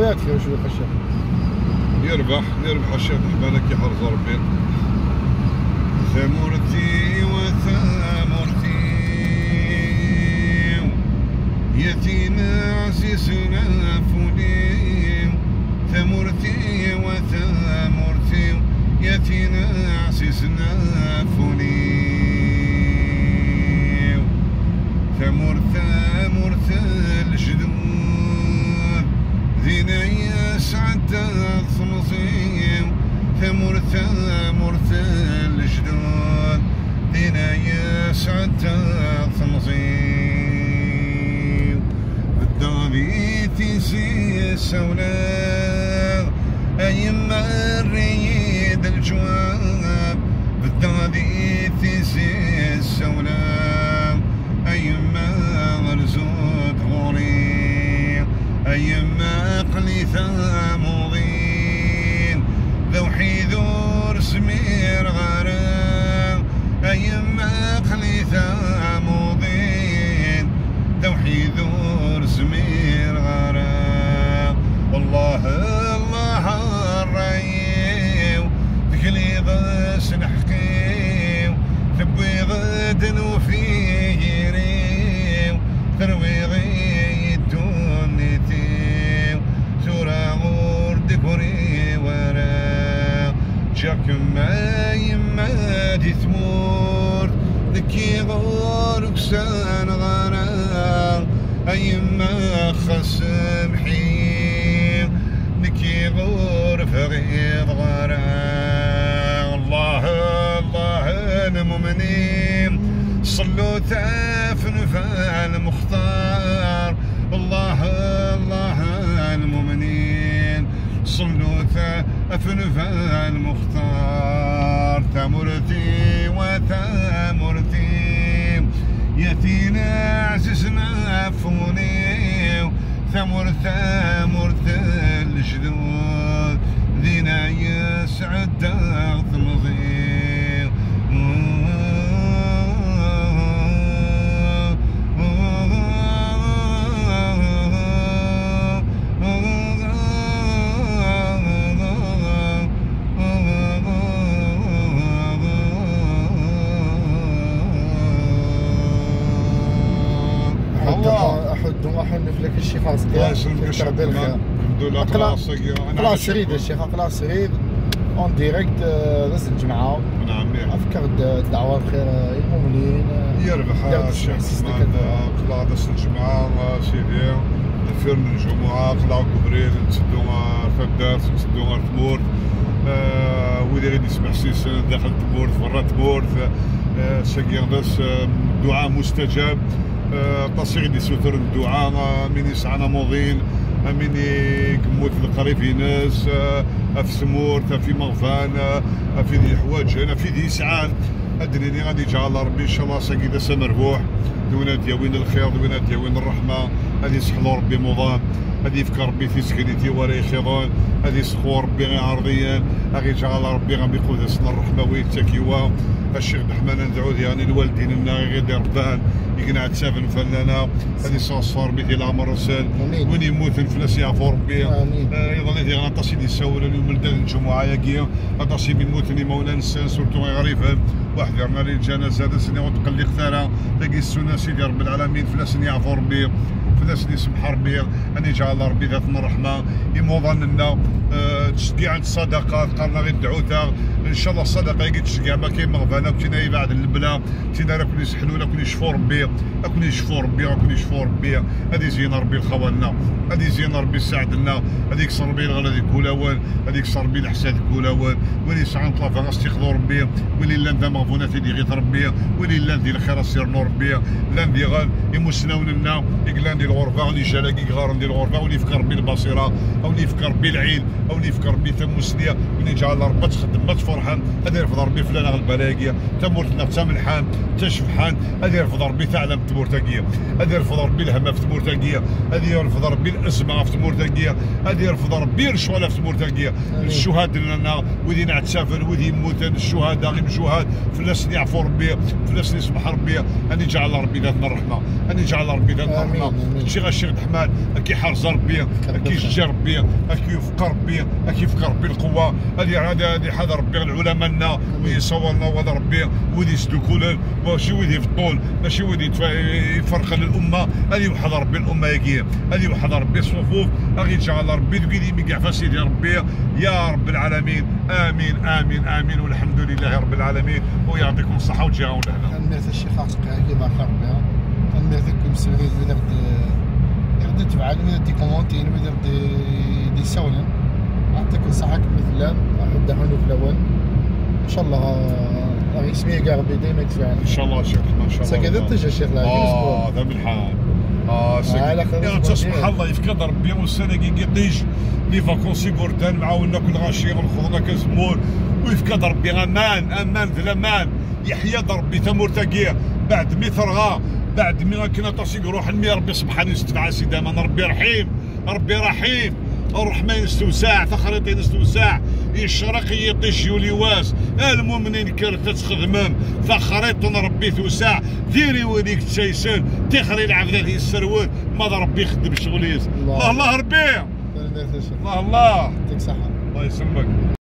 خويا كيفاش شويه الشيخ؟ يربح الشيخ بالك يحرز ربي. ثمرتي وثمرتي يتيم عزيزنا فولي. ثمرتي وثمرتي يتيم عزيزنا فولي. ثمرت الجدود ذينا يسعد الصمصيم. ثمرت الجدود ذينا يسعد الصمصيم. بالداري تيسي السولاد أيما الريد الجواب. بالداري تيسي السولاد أيما غرزوت غوري. أيما قليثا موضين ذوحي ذور سمير غرام. أيما قليثا موضين ذوحي ذور سمير غرام. والله الرأيو تقلي ضس نحكيو ثبي ضد وفيه ريو ثروي غي تونيتيو سورا غور دكوري ورا. جاك ما يما دي ثمور ذكي غور وكسان غرام. أيما خصم حيم نكي غور فغيض غرام. الله المؤمنين صلوا تافن المختار. الله المؤمنين صلوا تافن المختار. ثمرتي وثمرتي يتينا عززنا فوني. ثمرت الجدود ذينا يسعد ثمضي. احنف لك الشيخ خاصك. الله يسلمك الشيخ. الحمد لله خلاص ريد الشيخ خلاص ريد اون ديريكت راس الجمعه. نعم افكار الدعوات خير المؤمنين يربح الشيخ قلع راس الجمعه سيدي الفيرن الجمعه قلع كبريت تسدوها فدات تسدوها تمورت. وإذا غادي يسمع سيسن داخل تمورت برا تمورت ساكي داس دعاء مستجاب. طاسي غادي يسوتر الدعاء من يسعنا موضين من يكموت القريب في ناس في سمورت في مغفان في ذي حوايج هنا في ذي يسعان. ادريني غادي يجعل الله ربي ان شاء الله ساكي داس مربوح دونا دياوين الخير دونا دياوين الرحمه. غادي يسحلو ربي موضان غادي يفكر ربي في سكنيتي ولا يخيضون غادي يسخو ربي غير عرضيا غادي يجعل ربي غادي يقود اسنا الرحمه ويتكيوا. الشيخ الرحمن ندعو يعني الوالدين لنا غير ربان يقنع تسافن فلنا غادي يصور بيتي العمر السال وين يموت فلاس يعفو ربي. يظل يدي غنطاسي دي الساول اليوم لدى الجمعه ياكيا غنطاسي من موتني مولانا السان سورتو غريفه واحد درنا لي الجنازه هذا سنه وتقلق ثرى تلاقي السنه سيدي رب العالمين فلاس يعفو ربي فلاس يسمح ربي ان يجعل ربي ذات الرحمه يموضن لنا تشجيع عند الصدقات قالنا غير دعوتها ان شاء الله الصدقه يجي تشجيع ما كاين مغفانه كاين بعد البلا كاين راه كون يسحلوا كون يشفوا ربي كون يشفوا ربي كون يشفوا ربي. هذه زين ربي الخوالنا هذه زين ربي يساعدنا هذه يكسر بي الغلا كولاوان هذه يكسر بي الحساد كولاوان ولي يسعى نطلع غاستيخذوا ربي ولي لا ذا مغفونات يدي غير ربي ولي لا ندير الخير سير نور ربي لا ندير غال يمسناون لنا يقلا ندير الغرفه ولي جالاكي غار ندير الغرفه ولي يفكر بي البصيره او اللي يفكر بي العين او اللي يفكر ربي تموسليه من يجعل ربي تخدم ما تفرحان هذا يرفض ربي فلان البلاقيه تمورتنا تملحان تشفحان هذا يرفض ربي تعلم تمورتاقيه هذا يرفض ربي الهمه في تمورتاقيه هذا يرفض ربي الازمه في تمورتاقيه هذا يرفض ربي الرشوه في تمورتاقيه الشهاد لنا ودينا تسافر ودي يموت الشهداء غير شهاد فلاسني يعفو ربي فلاسني يسمح ربي ان يجعل ربي ذاتنا الرحمه ان يجعل ربي ذاتنا الرحمه شي غاشي الرحمن كي حرز ربي كي يجي ربي كي يفقر ربي كي يفقر ربي القوه هذه حدا ربي العلماء لنا ويصورنا وهذا ربي ودي يسدو كولن ماشي ودي في الطول ماشي ودي يفرق للامه هذه وحد ربي الامه ياكي هذه وحد ربي الصفوف غادي يجعل ربي دوكي كاع فاسيدي ربي يا رب العالمين امين امين امين والحمد لله رب العالمين ويعطيكم الصحه وتجاوبوا لهنا. نمرت الشيخ عتقي كيما خربها نمرتكم سيري بدأ تفعل دي كومونتين بدأ دي سونا نعطيكم الصحة مثلا نبدا حنو في الاول ان شاء الله راهي اسميه كاع ربي ديما يتفعل ان شاء الله شيخ ان شاء الله سكدت تجي الشيخ ذا بالحال يا تسمح الله يفكر ربي والسنه كي يطيش لي فاكونسي بورتان معاونا كل غاشي ونخرجنا كزمور ويفكر ربي امان امان في الامان يحيى ربي تمورتاقيه بعد مي ثرغا بعد مي كنا تصيق روح المي ربي سبحانه يستفع سيدي امان ربي رحيم ربي رحيم الرحمن يستوسع تخريطين يستوسع يشرق يطيش يوليواس المؤمنين كرت تخدمهم فخريط ربي توسع ديري وليك تسيسن تخري العبد يسرون ما ربي يخدم شغليس الله الله ربي الله الله يعطيك صحه الله يسلمك.